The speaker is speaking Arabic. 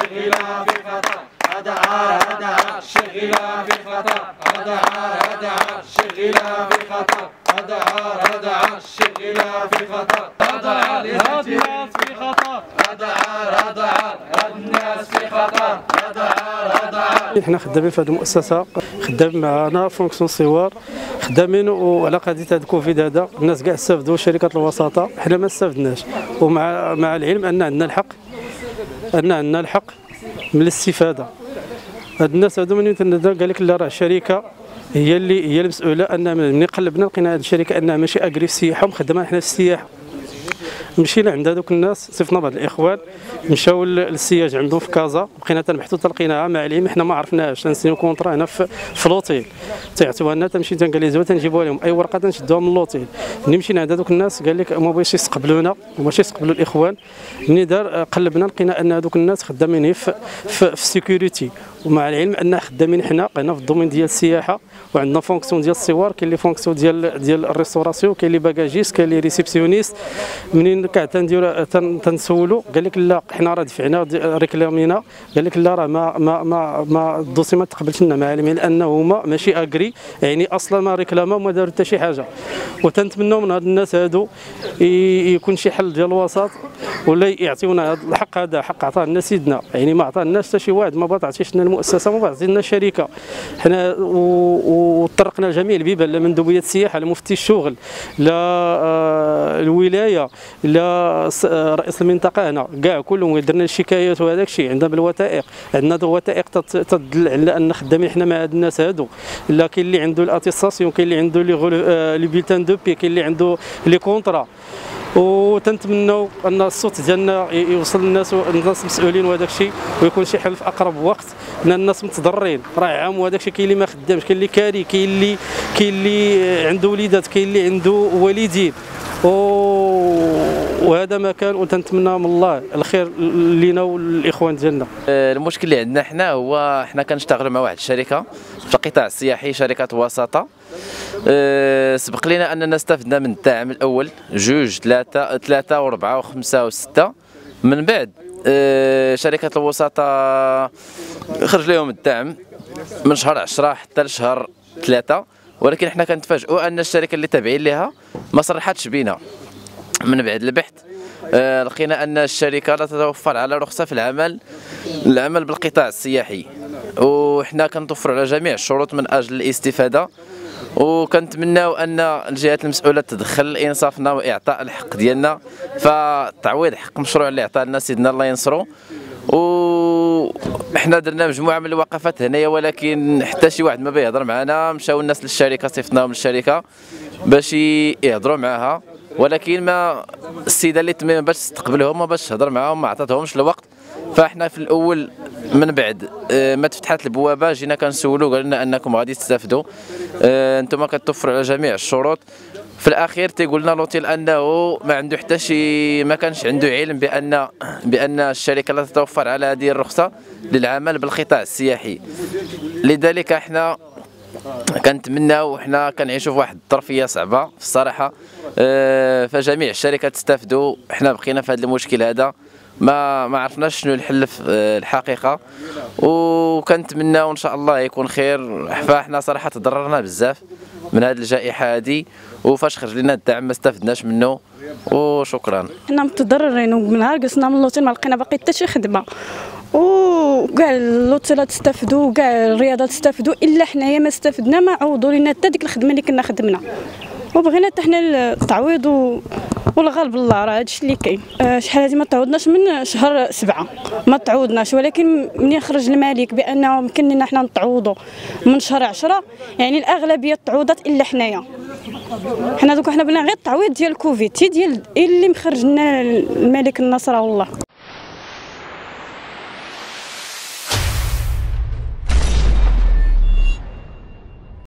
الشغيلة في خطر، هذا عار هذا عار الشغيلة في خطر، هذا عار هذا عار الشغيلة في خطر، هذا عار هذا عار الشغيلة في خطر، هذا عار هذا الناس في خطر، هذا عار هذا عار هاد الناس في خطر، هذا عار هذا عار. حنا خدامين في هذه المؤسسة، خدام معنا فونكسيون سوار، خدامين وعلى قضية هذا الكوفيد هذا الناس كاع استافدوا، شركات الوساطة حنا ما استافدناش، ومع العلم أن عندنا الحق من الاستفادة. هاد الناس هادو من قال لك لا راه الشركة هي المسؤولة، أن ملي قلبنا لقينا هذه الشركة أنها ماشي أجري في السياحة ومخدمة حنا في السياحة. مشينا عند هذوك الناس، صيفطنا بعض الإخوان مشاو للسياج عندهم في كازا، بقينا تنبحثوا تلقيناها مع العلم حنا ما عرفناهاش، تنسيو كونطرا هنا في لوطيل تيعطيوها لنا، تمشي تنكاليزوها تنجيبوها لهم أي ورقة تنشدوها من لوطيل. ملي مشينا عند هذوك الناس قال لك ما بغاوش يستقبلونا وماشي يستقبلوا الإخوان. ملي دار قلبنا لقينا أن هذوك الناس خدامين في السيكوريتي، ومع العلم أن خدامين حنا في الدومين ديال السياحة، وعندنا فونكسيون ديال الصور، كاين اللي فونكسيون ديال الريستوراسيون، كاين اللي باكاجيست، كاين اللي ريسبسيونيست. منين كاع تنسولو قال لك لا حنا راه دفعنا ريكلامينا، قال لك لا راه ما الدوسي ما تقبلش لنا مع العلم لانه هما ماشي اجري، يعني اصلا ما ريكلاما وما داروا حتى شي حاجه. وتنتمنوا من هاد الناس هادو يكون شي حل ديال الوسط، ولا يعطيونا هذا الحق، هذا حق عطاه لنا سيدنا، يعني ما عطاه حتى شي واحد، ما تعطيش لنا المؤسسه، ما تعطي لنا الشركه. حنا وطرقنا لجميع البيبان، لا مندوبيه السياحه، لا مفتي الشغل، لا الولايه، لا رئيس المنطقه، هنا كاع كلهم درنا الشكايات وهذاك الشيء. عندنا بالوثائق، عندنا وثائق تدل على ان خدامين حنا مع هاد الناس هادو. لا كاين اللي عنده الاتيستاسيون، كاين اللي عنده لي بيلتان دو بي، كاين اللي عنده لي كونطرا. وتنتمنوا ان الصوت ديالنا يوصل للناس المسؤولين وهذاك الشيء، ويكون شي حل في اقرب وقت، لان الناس متضررين، راه عام وهذاك الشيء. كاين اللي ما خدامش، كاين اللي كاري، كاين اللي عنده وليدات، كاين اللي عنده والدين، وهذا ما كان. وتنتمنى من الله الخير لينا والاخوان ديالنا. المشكل اللي عندنا حنا هو حنا كنشتغلوا مع واحد الشركه في القطاع السياحي، شركه وساطه. سبق لنا اننا استفدنا من الدعم الاول 2 3 و4 و5 و6. من بعد شركه الوساطه خرج لهم الدعم من شهر 10 حتى لشهر 3، ولكن حنا كنتفاجئوا ان الشركه اللي تابعين لها ما صرحتش بينا. من بعد البحث لقينا ان الشركه لا تتوفر على رخصه في العمل بالقطاع السياحي، وحنا كنتوفروا على جميع الشروط من اجل الاستفاده. وكنتمناو ان الجهات المسؤوله تدخل انصافنا واعطاء الحق ديالنا، فتعويض حق مشروع اللي عطاه لنا سيدنا الله ينصرو. وحنا درنا مجموعه من الوقفات هنايا، ولكن حتى شي واحد ما بيهضر معنا. مشاو الناس للشركه، صيفطناهم للشركه باش يهضروا معها، ولكن ما السيده اللي تميم باش تستقبلهم وباش تهضر معاهم ما عطاتهمش الوقت. فاحنا في الاول من بعد ما تفتحت البوابه جينا كنسولوا، قال لنا انكم غادي تستافدوا، انتم كتوفروا على جميع الشروط. في الاخير تيقول لنا لوتيل انه ما عنده حتى شي، ما كانش عنده علم بان الشركه لا تتوفر على هذه الرخصه للعمل بالقطاع السياحي. لذلك احنا كنتمناو، وحنا كنعيشوا في واحد الظرفيه صعبه في الصراحه، فجميع الشركات استفدوا. حنا بقينا في هذا المشكل هذا ما عرفناش شنو الحل في الحقيقه، وكنتمناو ان شاء الله يكون خير. فاحنا صراحه تضررنا بزاف من هذه الجائحه هذه، وفاش خرج لنا الدعم ما استفدناش منه، وشكرا. حنا متضررين، ومن نهار جلسنا من اللوتيل ما لقينا باقي حتى شي خدمه، وكاع اللوتيلات استفدوا وكاع الرياضات استفدوا، الا حنايا ما استفدنا، ما عوضوا لنا حتى ديك الخدمه اللي كنا خدمنا. وبغينا حتى حنا التعويض والغالب الله، راه هادشي اللي كاين. شحال هادي ما تعوضناش من شهر 7 ما تعوضناش، ولكن منين خرج الملك بانه يمكن لنا حنا نتعوضوا من شهر 10، يعني الاغلبيه تعوضات الا حنايا. حنا دوك حنا بغينا غير التعويض ديال الكوفيد، ديال اللي مخرج لنا الملك النصر الله.